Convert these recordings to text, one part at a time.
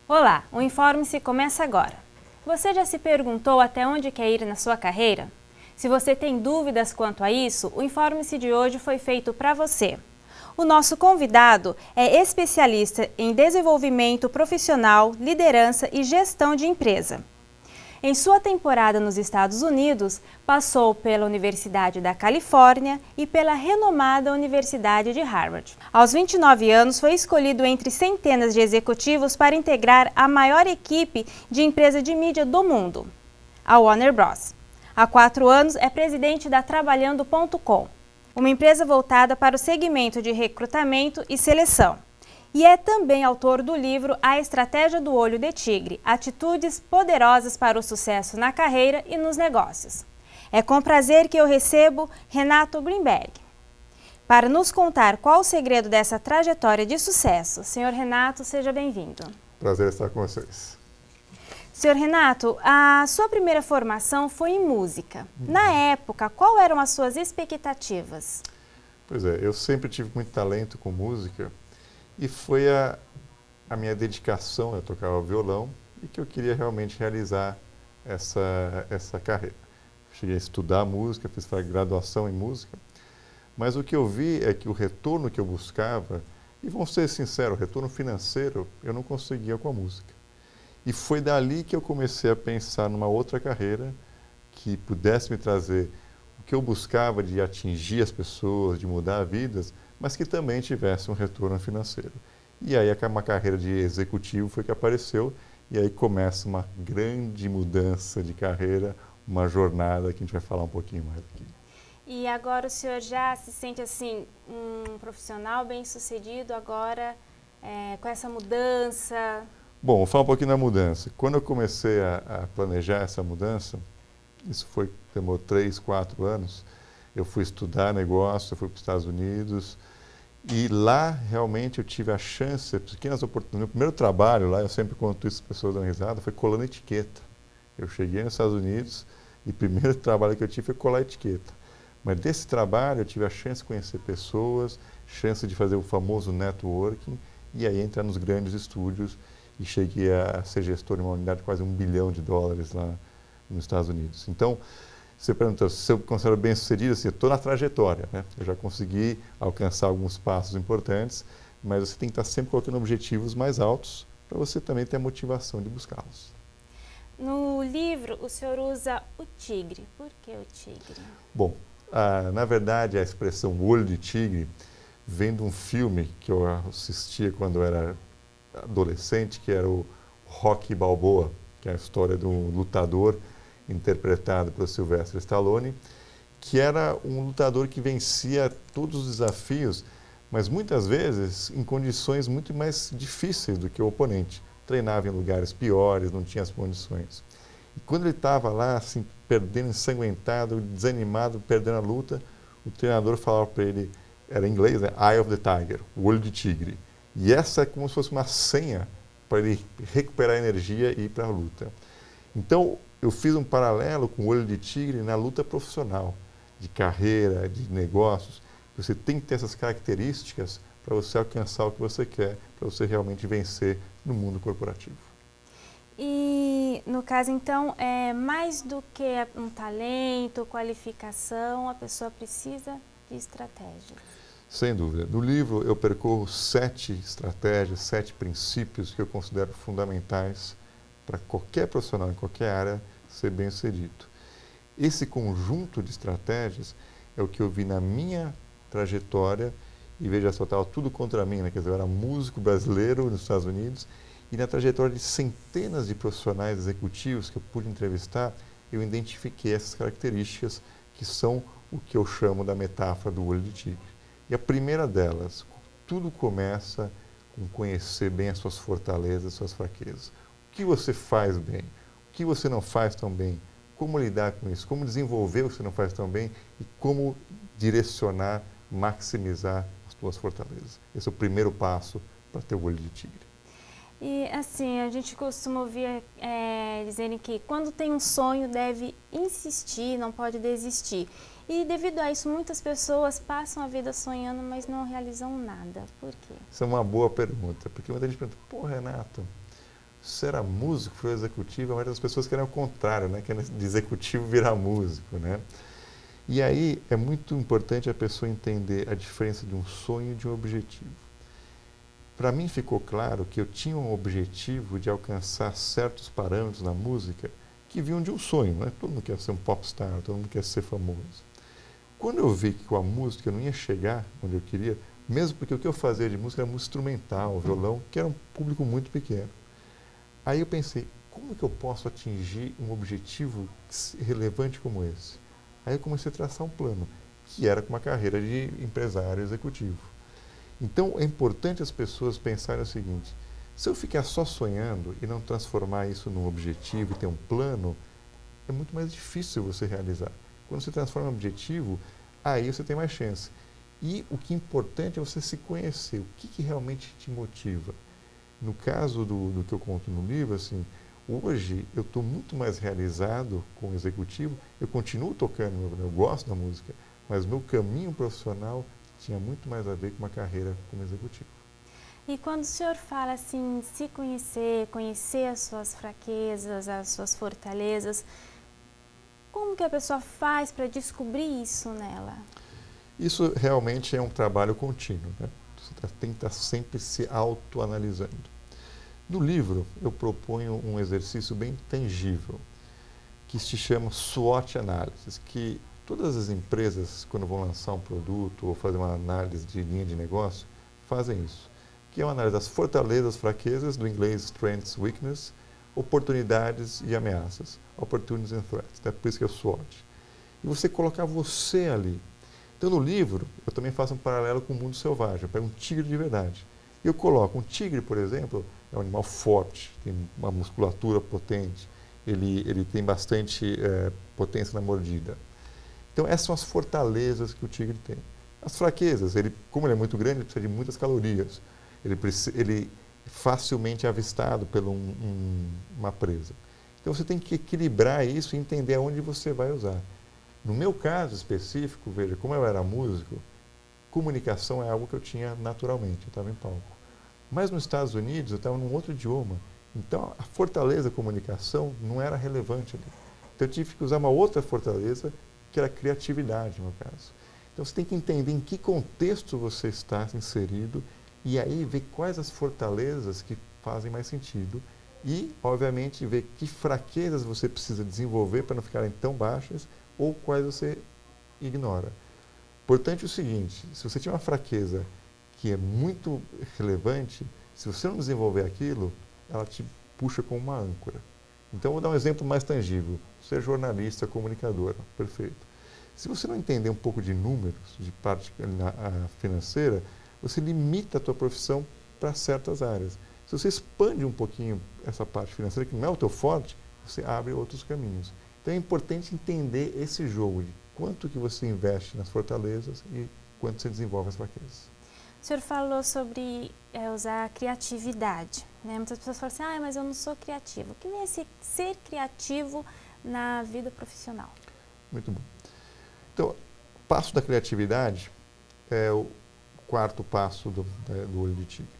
Olá, o Informe-se começa agora. Você já se perguntou até onde quer ir na sua carreira? Se você tem dúvidas quanto a isso, o Informe-se de hoje foi feito para você. O nosso convidado é especialista em desenvolvimento profissional, liderança e gestão de empresa. Em sua temporada nos Estados Unidos, passou pela Universidade da Califórnia e pela renomada Universidade de Harvard. Aos 29 anos, foi escolhido entre centenas de executivos para integrar a maior equipe de empresa de mídia do mundo, a Warner Bros. Há 4 anos, é presidente da Trabalhando.com, uma empresa voltada para o segmento de recrutamento e seleção. E é também autor do livro A Estratégia do Olho de Tigre, Atitudes Poderosas para o Sucesso na Carreira e nos Negócios. É com prazer que eu recebo Renato Greenberg para nos contar qual o segredo dessa trajetória de sucesso. Senhor Renato, seja bem-vindo. Prazer estar com vocês. Senhor Renato, a sua primeira formação foi em música. Na época, qual eram as suas expectativas? Pois é, eu sempre tive muito talento com música. E foi a minha dedicação, eu tocava violão, e que eu queria realmente realizar essa carreira. Cheguei a estudar música, fiz graduação em música, mas o que eu vi é que o retorno que eu buscava, e vamos ser sinceros, o retorno financeiro, eu não conseguia com a música. E foi dali que eu comecei a pensar numa outra carreira que pudesse me trazer o que eu buscava de atingir as pessoas, de mudar vidas, mas que também tivesse um retorno financeiro. E aí uma carreira de executivo foi que apareceu, e aí começa uma grande mudança de carreira, uma jornada que a gente vai falar um pouquinho mais aqui. E agora o senhor já se sente assim, um profissional bem-sucedido agora, com essa mudança? Bom, vou falar um pouquinho da mudança. Quando eu comecei a planejar essa mudança, isso demorou 3, 4 anos, eu fui estudar negócio, eu fui para os Estados Unidos, e lá realmente eu tive a chance, pequenas oportunidades. Meu primeiro trabalho lá, eu sempre conto isso, as pessoas dão risada, foi colando etiqueta. Eu cheguei nos Estados Unidos e o primeiro trabalho que eu tive foi colar etiqueta. Mas desse trabalho eu tive a chance de conhecer pessoas, chance de fazer o famoso networking, e aí entrar nos grandes estúdios, e cheguei a ser gestor de uma unidade de quase $1 bilhão lá nos Estados Unidos. Então, você pergunta se eu considero bem sucedido, assim, eu estou na trajetória, né? Eu já consegui alcançar alguns passos importantes, mas você tem que estar sempre colocando objetivos mais altos para você também ter a motivação de buscá-los. No livro, o senhor usa o tigre. Por que o tigre? Bom, na verdade, a expressão olho de tigre vem de um filme que eu assistia quando eu era adolescente, que era o Rocky Balboa, que é a história de um lutador interpretado pelo Sylvester Stallone, que era um lutador que vencia todos os desafios, mas muitas vezes em condições muito mais difíceis do que o oponente. Treinava em lugares piores, não tinha as condições. E quando ele estava lá, assim, perdendo, ensanguentado, desanimado, perdendo a luta, o treinador falava para ele, era em inglês, né? Eye of the Tiger, o olho de tigre. E essa é como se fosse uma senha para ele recuperar energia e ir para a luta. Então, eu fiz um paralelo com o olho de tigre na luta profissional, de carreira, de negócios. Você tem que ter essas características para você alcançar o que você quer, para você realmente vencer no mundo corporativo. E, no caso, então, mais do que um talento, qualificação, a pessoa precisa de estratégia. Sem dúvida. No livro, eu percorro 7 estratégias, 7 princípios que eu considero fundamentais para qualquer profissional, em qualquer área, ser bem-sucedido. Esse conjunto de estratégias é o que eu vi na minha trajetória, e veja só, estava tudo contra mim, né? Quer dizer, eu era músico brasileiro nos Estados Unidos, e na trajetória de centenas de profissionais executivos que eu pude entrevistar, eu identifiquei essas características que são o que eu chamo da metáfora do olho de tigre. E a primeira delas, tudo começa com conhecer bem as suas fortalezas, as suas fraquezas. O que você faz bem, o que você não faz tão bem, como lidar com isso, como desenvolver o que você não faz tão bem e como direcionar, maximizar as suas fortalezas. Esse é o primeiro passo para ter o olho de tigre. E assim, a gente costuma ouvir dizerem que quando tem um sonho deve insistir, não pode desistir. E devido a isso, muitas pessoas passam a vida sonhando, mas não realizam nada. Por quê? Isso é uma boa pergunta, porque muita gente pergunta, pô, Renato, ser músico, foi executivo, a maioria das pessoas querem o contrário, né? Querem de executivo virar músico, né? E aí é muito importante a pessoa entender a diferença de um sonho e de um objetivo. Para mim ficou claro que eu tinha um objetivo de alcançar certos parâmetros na música que vinham de um sonho, né? Todo mundo quer ser um popstar, todo mundo quer ser famoso. Quando eu vi que com a música eu não ia chegar onde eu queria, mesmo porque o que eu fazia de música era música instrumental, violão, que era um público muito pequeno. Aí eu pensei, como que eu posso atingir um objetivo relevante como esse? Aí eu comecei a traçar um plano, que era com uma carreira de empresário executivo. Então é importante as pessoas pensarem o seguinte, se eu ficar só sonhando e não transformar isso num objetivo e ter um plano, é muito mais difícil você realizar. Quando você transforma em objetivo, aí você tem mais chance. E o que é importante é você se conhecer, o que realmente te motiva. No caso do que eu conto no livro, assim, hoje eu estou muito mais realizado com o executivo, eu continuo tocando, eu gosto da música, mas meu caminho profissional tinha muito mais a ver com uma carreira como executivo. E quando o senhor fala assim, se conhecer, conhecer as suas fraquezas, as suas fortalezas, como que a pessoa faz para descobrir isso nela? Isso realmente é um trabalho contínuo, né? Você tem que estar sempre se autoanalisando. No livro, eu proponho um exercício bem tangível, que se chama SWOT Analysis, que todas as empresas, quando vão lançar um produto ou fazer uma análise de linha de negócio, fazem isso, que é uma análise das fortalezas, fraquezas, do inglês Strengths, Weakness, oportunidades e ameaças, Opportunities and Threats, né? Por isso que é o SWOT. E você colocar você ali. Então, no livro, eu também faço um paralelo com o mundo selvagem. Eu pego um tigre de verdade. E eu coloco um tigre, por exemplo, é um animal forte, tem uma musculatura potente, ele tem bastante potência na mordida. Então, essas são as fortalezas que o tigre tem. As fraquezas, como ele é muito grande, ele precisa de muitas calorias. Ele é facilmente avistado por uma presa. Então, você tem que equilibrar isso e entender aonde você vai usar. No meu caso específico, veja, como eu era músico, comunicação é algo que eu tinha naturalmente, eu estava em palco. Mas nos Estados Unidos eu estava num outro idioma, então a fortaleza comunicação não era relevante ali. Então eu tive que usar uma outra fortaleza, que era a criatividade, no meu caso. Então você tem que entender em que contexto você está inserido e aí ver quais as fortalezas que fazem mais sentido e, obviamente, ver que fraquezas você precisa desenvolver para não ficarem tão baixas ou quais você ignora. Importante é o seguinte, se você tinha uma fraqueza que é muito relevante, se você não desenvolver aquilo, ela te puxa como uma âncora. Então, vou dar um exemplo mais tangível. Você é jornalista, comunicadora, perfeito. Se você não entender um pouco de números, de parte financeira, você limita a tua profissão para certas áreas. Se você expande um pouquinho essa parte financeira, que não é o teu forte, você abre outros caminhos. Então é importante entender esse jogo de quanto que você investe nas fortalezas e quanto você desenvolve as fraquezas. O senhor falou sobre usar a criatividade, né? Muitas pessoas falam assim, mas eu não sou criativo. O que é ser criativo na vida profissional? Muito bom. Então, o passo da criatividade é o quarto passo do olho de tigre.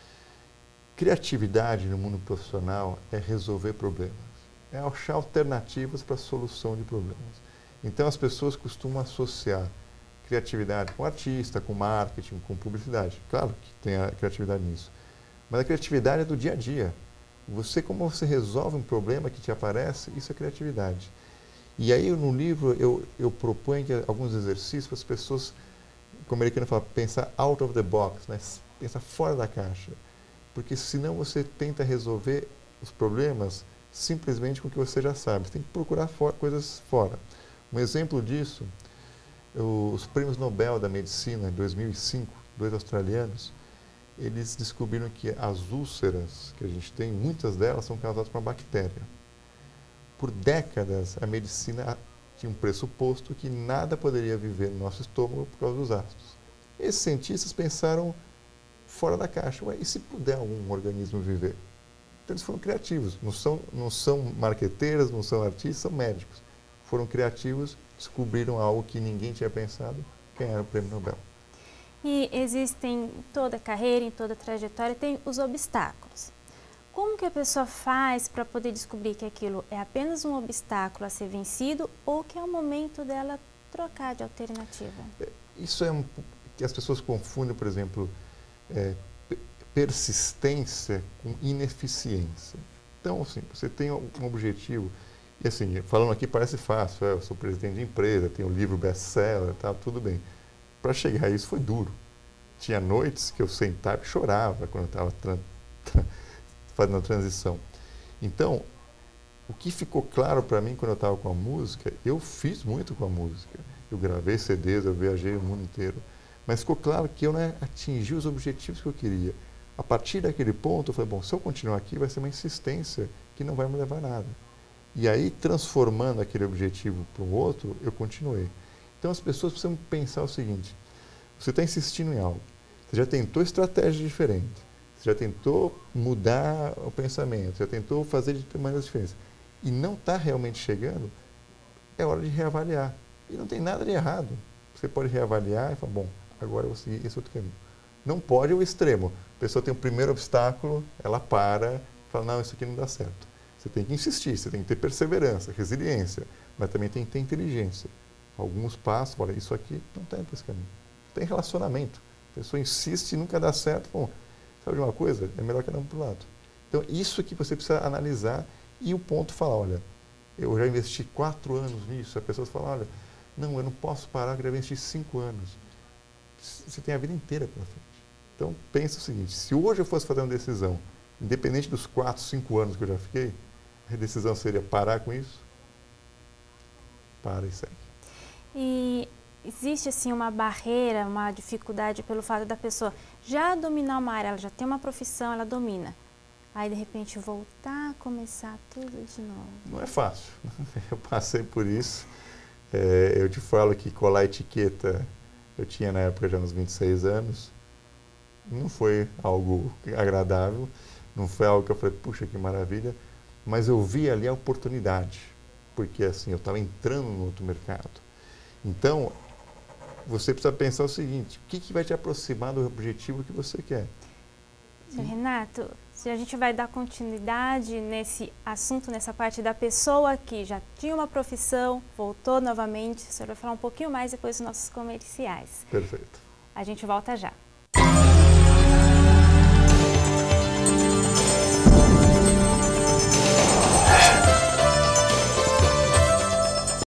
Criatividade no mundo profissional é resolver problemas. É achar alternativas para a solução de problemas. Então, as pessoas costumam associar criatividade com artista, com marketing, com publicidade. Claro que tem a criatividade nisso. Mas a criatividade é do dia a dia. Como você resolve um problema que te aparece, isso é criatividade. E aí, no livro, eu proponho alguns exercícios para as pessoas, como o americano fala, pensar out of the box, né? Pensar fora da caixa. Porque senão você tenta resolver os problemas simplesmente com o que você já sabe. Você tem que procurar coisas fora. Um exemplo disso, os prêmios Nobel da Medicina, em 2005, 2 australianos, eles descobriram que as úlceras que a gente tem, muitas delas são causadas por uma bactéria. Por décadas, a medicina tinha um pressuposto que nada poderia viver no nosso estômago por causa dos ácidos. Esses cientistas pensaram fora da caixa. Ué, e se puder algum organismo viver? Então eles foram criativos. Não são marqueteiros, não são artistas, são médicos. Foram criativos, descobriram algo que ninguém tinha pensado, ganharam o prêmio Nobel. E existem em toda a carreira, em toda a trajetória, tem os obstáculos. Como que a pessoa faz para poder descobrir que aquilo é apenas um obstáculo a ser vencido ou que é o momento dela trocar de alternativa? Isso é que as pessoas confundem, por exemplo, persistência com ineficiência. Então, assim, você tem um objetivo, e assim, falando aqui parece fácil, eu sou presidente de empresa, tenho um livro best-seller, tá, tudo bem. Para chegar a isso foi duro. Tinha noites que eu sentava e chorava quando eu estava fazendo a transição. Então, o que ficou claro para mim quando eu estava com a música, eu fiz muito com a música. Eu gravei CDs, eu viajei o mundo inteiro. Mas ficou claro que eu não atingi os objetivos que eu queria. A partir daquele ponto, eu falei, bom, se eu continuar aqui, vai ser uma insistência que não vai me levar a nada. E aí, transformando aquele objetivo para um outro, eu continuei. Então, as pessoas precisam pensar o seguinte, você está insistindo em algo, você já tentou estratégias diferentes, você já tentou mudar o pensamento, já tentou fazer de maneiras diferentes, e não está realmente chegando, é hora de reavaliar. E não tem nada de errado. Você pode reavaliar e falar, bom, agora eu vou seguir esse outro caminho. Não pode o extremo. A pessoa tem o primeiro obstáculo, ela para, fala, não, isso aqui não dá certo. Você tem que insistir, você tem que ter perseverança, resiliência, mas também tem que ter inteligência. Alguns passos, olha, isso aqui não está indo para esse caminho. Tem relacionamento. A pessoa insiste e nunca dá certo. Bom, sabe de uma coisa? É melhor cada um para o lado. Então, isso que você precisa analisar e o ponto falar, olha, eu já investi 4 anos nisso. A pessoa fala, olha, não, eu não posso parar, eu já investi 5 anos. Você tem a vida inteira pela frente. Então, pensa o seguinte, se hoje eu fosse fazer uma decisão, independente dos 4, 5 anos que eu já fiquei, a decisão seria parar com isso? Para e segue. E existe assim uma barreira, uma dificuldade pelo fato da pessoa já dominar uma área, ela já tem uma profissão, ela domina. Aí de repente voltar a começar tudo de novo. Não é fácil. Eu passei por isso. Eu te falo que colar etiqueta, eu tinha na época já uns 26 anos, não foi algo agradável, não foi algo que eu falei, puxa, que maravilha, mas eu vi ali a oportunidade, porque assim, eu estava entrando no outro mercado. Então, você precisa pensar o seguinte, o que vai te aproximar do objetivo que você quer? Senhor Renato, se a gente vai dar continuidade nesse assunto, nessa parte da pessoa que já tinha uma profissão, voltou novamente, o senhor vai falar um pouquinho mais depois dos nossos comerciais. Perfeito. A gente volta já.